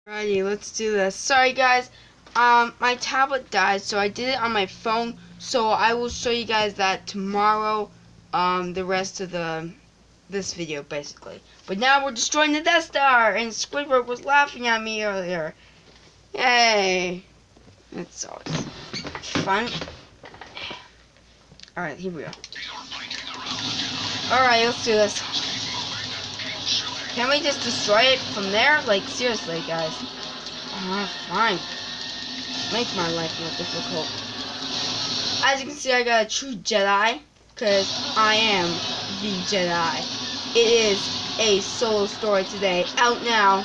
Alrighty, let's do this. Sorry guys, my tablet died, so I did it on my phone. So I will show you guys that tomorrow. The rest of this video basically. But now we're destroying the Death Star, and Squidward was laughing at me earlier. Yay! It's always fun. Alright, here we go. Alright, let's do this. Can we just destroy it from there? Like, seriously, guys. Fine. Make my life more difficult. As you can see, I got a true Jedi, because I am the Jedi. It is a solo story today, out now.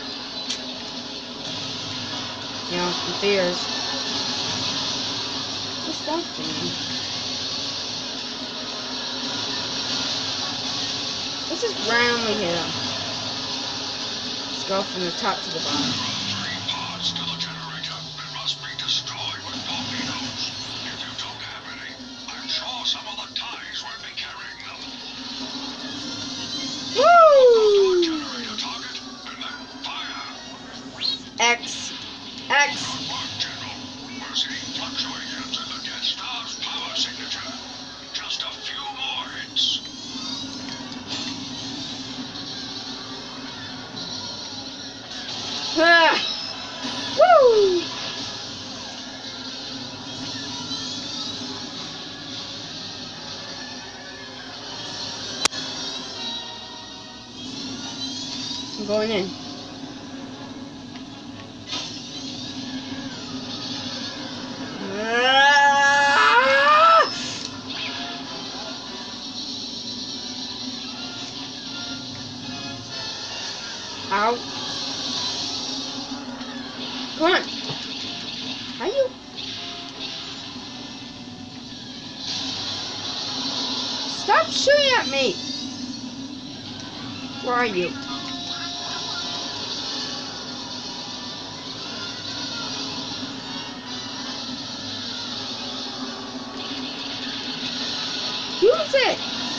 You know, in theaters. What's that thing? Let's just randomly hit him. Let's go from the top to the bottom. Woo! X. Just a few more hits. Woo! I'm going in. Ow. Come on. How you? Stop shooting at me. Where are you? Use it.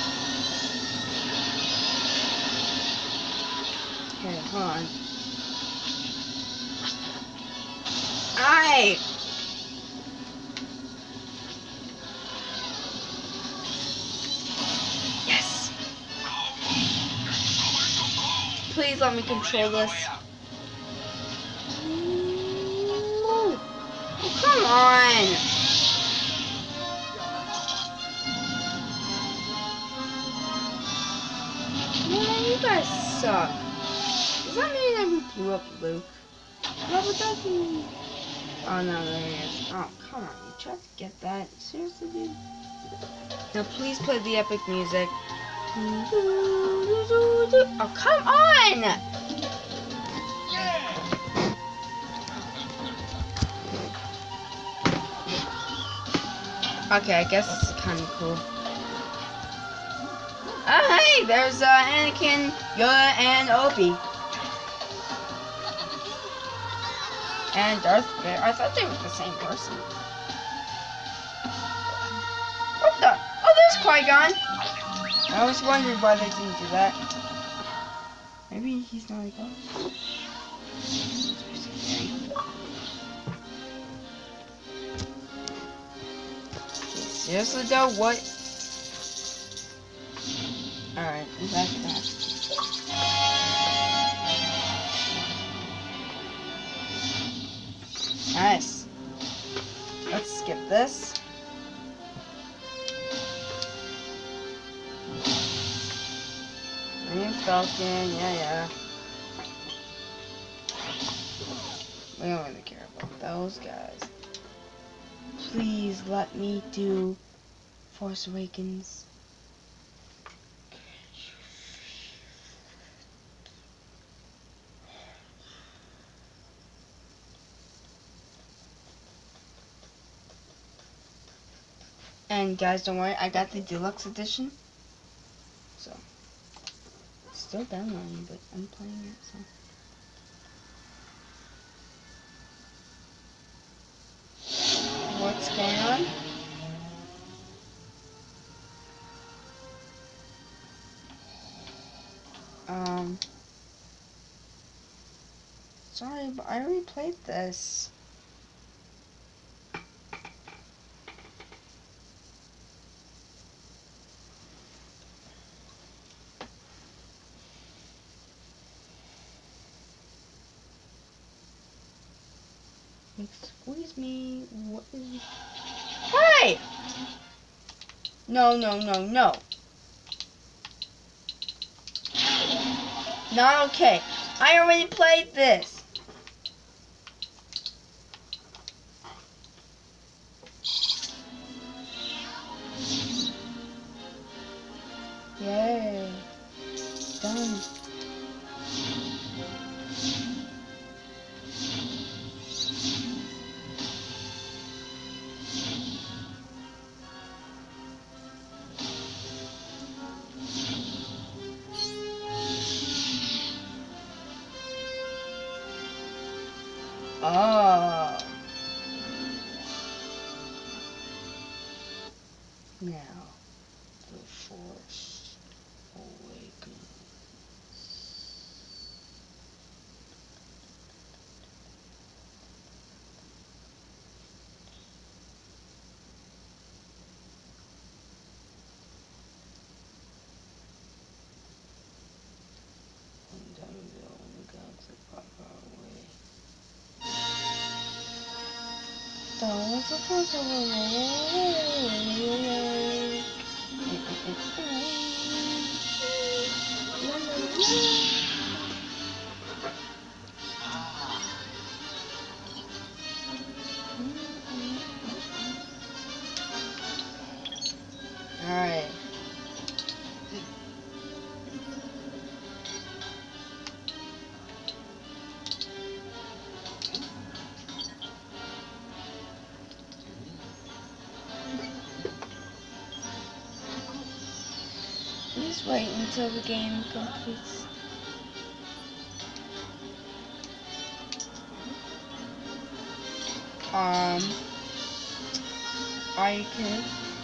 Okay, hold on. Aye. Yes. Please let me control this. Oh, come on. Man, you guys suck. Does that mean that we blew up Luke? What would that mean? Oh no, there he is. Oh, come on, you tried to get that. Seriously, dude? Now please play the epic music. Oh, come on! Okay, I guess this is kind of cool. Oh, hey, there's Anakin, Yoda, and Obi. And Darth Vader. I thought they were the same person. What the? Oh, there's Qui-Gon. I always wondered why they didn't do that. Maybe he's not a ghost. Seriously though, what? Alright, I'm back to that. Nice. Let's skip this. Millennium Falcon, yeah. We don't really care about those guys. Please let me do Force Awakens. And guys, don't worry, I got the deluxe edition. So, it's still downloading, but I'm playing it, so. What's going on? Sorry, but I already played this. Excuse me, what is... Hey! No, no, no, no. Not okay. I already played this. Yay. Done. Oh. Now, the Force Awakens. That was the Force Alright. Please wait until the game completes. I can...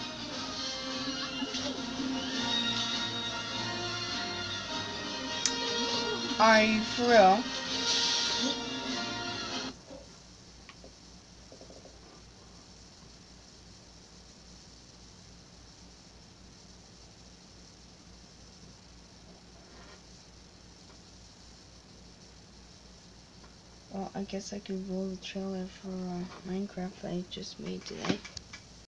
Are you for real? Well, I guess I can roll the trailer for Minecraft I just made today.